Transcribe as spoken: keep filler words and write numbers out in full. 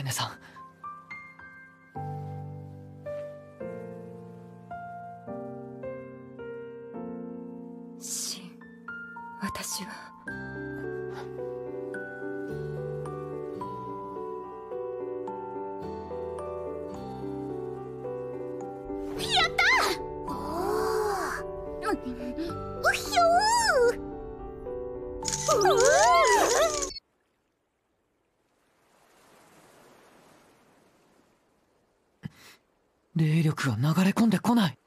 ネさん。 シン、私はやったー。おー、うひょー。うー。 霊力が流れ込んでこない。